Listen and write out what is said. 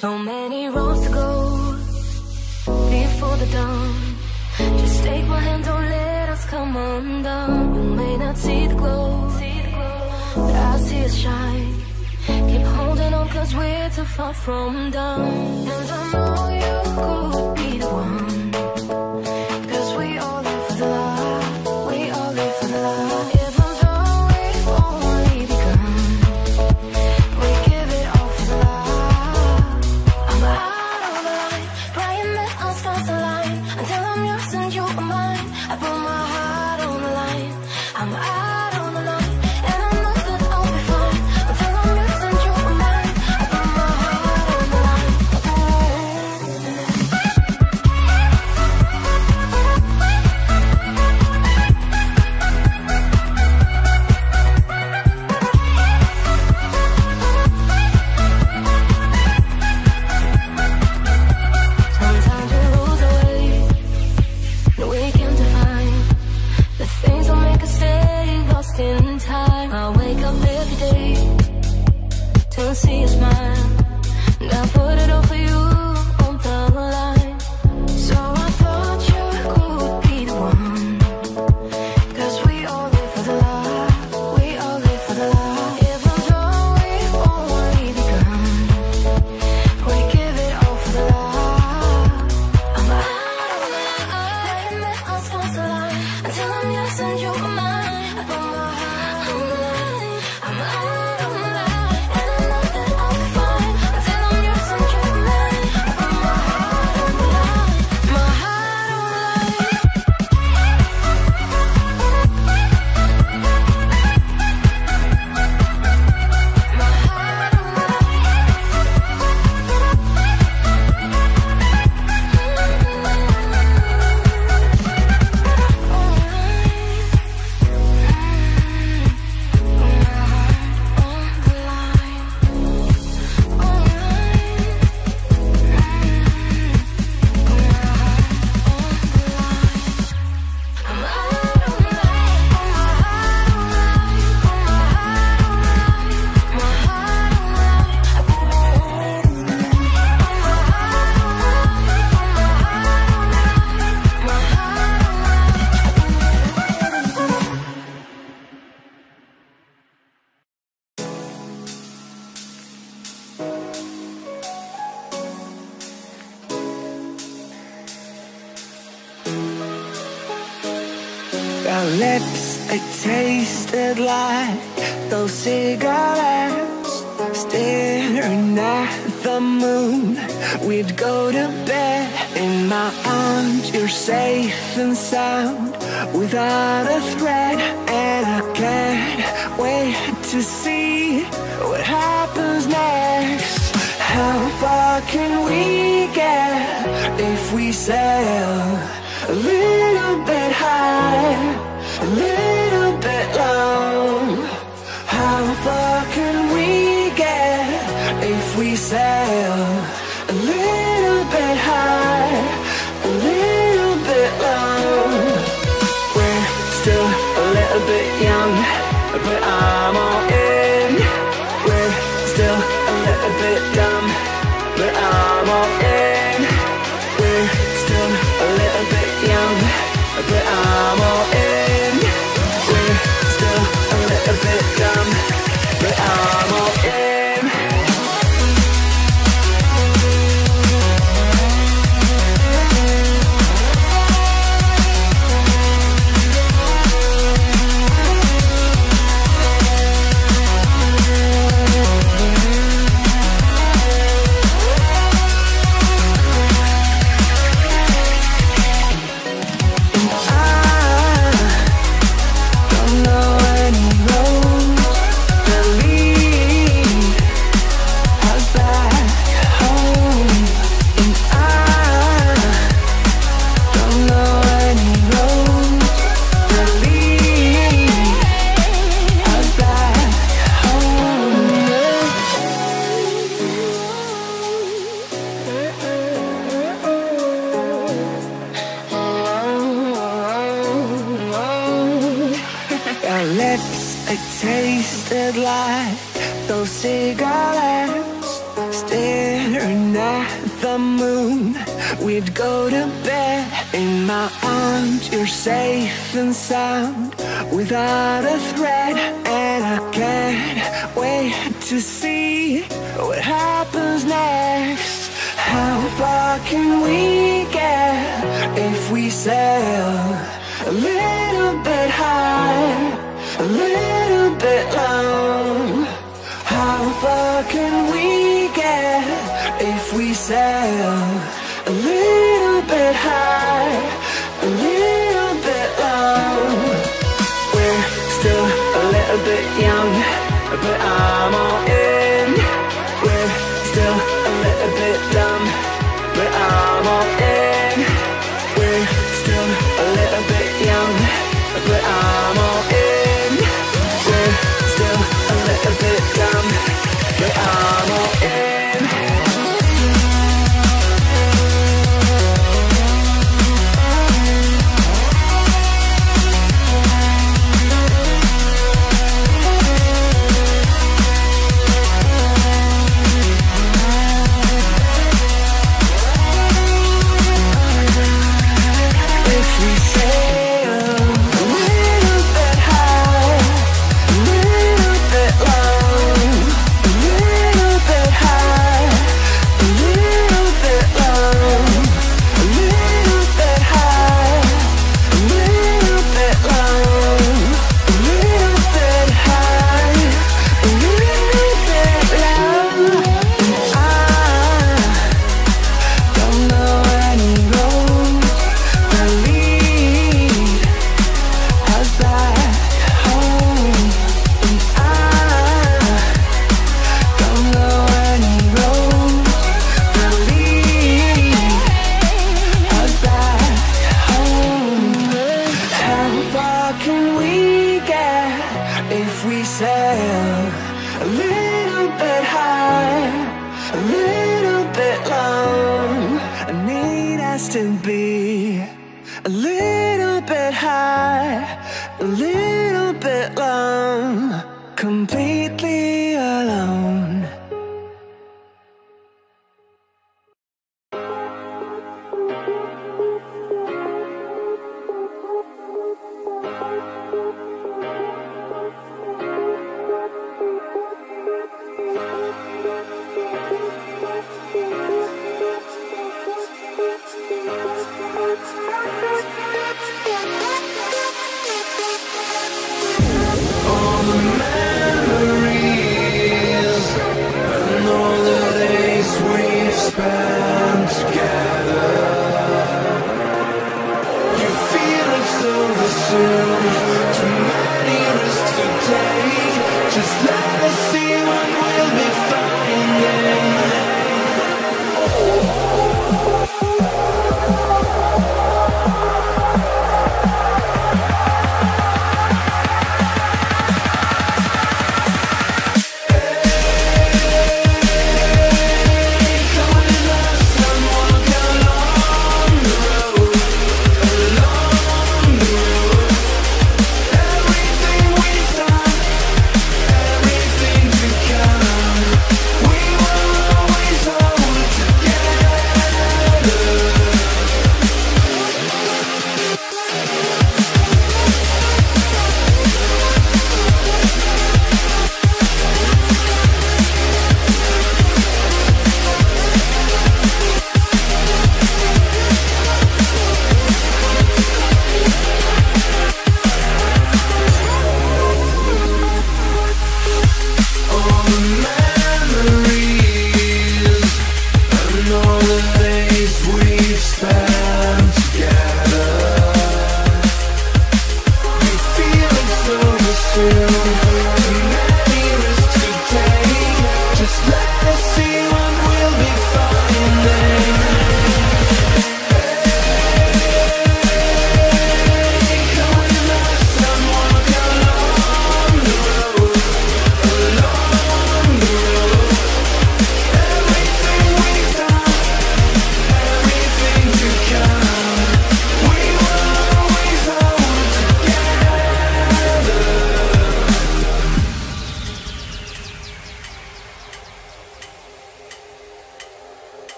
So many roads to go before the dawn. Just take my hand, don't let us come undone. You may not see the glow, but I see us shine. Keep holding on, cause we're too far from done. And I know you could be the one, cause we all live for the love. We all live for the love. Even though we've only begun, we give it all for the love. I'm out of the line, praying that our stars align. Until I'm yours and you are mine, I put my heart on the line. I'm out on the line, and I know that I'll be fine. Until I'm yours and you are mine, I put my heart on the line. Sometimes we lose our way, no we can't define the things that make us stay lost in time. I wake up every day to see a smile, and I put it all for you on the line. So I thought you could be the one, cause we all live for the love. We all live for the love. Even though we've only begun, we give it all for the love. I'm out on the line, praying that our stars align. Until I'm yours and you are mine, I put my heart on the line. I'm out on the line, and I know that I'll be fine. Until I'm yours and you are mine, I put my heart on the line. My heart on the line. My heart on the Our lips, they tasted like those cigarettes. Staring at the moon, we'd go to bed. In my arms, you're safe and sound, without a threat. And I can't wait to see what happens next. How far can we get if we sail a little bit high, a little bit low? How far can we get if we sail a little bit high, a little bit low? We're still a little bit young, but I'm all in. We're still a little bit dumb, but I'm all in. We're still a little bit young, but I'm all in. We're still a little bit dumb, but I'm all in. Our lips, they tasted like those cigarettes. Staring staring at the moon. We'd go to bed in my arms, you're safe and sound without a threat. And I can't wait to see what happens next. How far can we get if we sail a little bit high, a little bit low? How far can we get if we sail a little bit high, a little bit low? We're still a little bit young, but I'm all in. We're still a little bit dumb, but I'm all in. We're still a little bit young, but I'm all in. We're still a little bit dumb, but I'm all in. If we sail a little bit high, a little bit low, I need us to be a little bit high, a little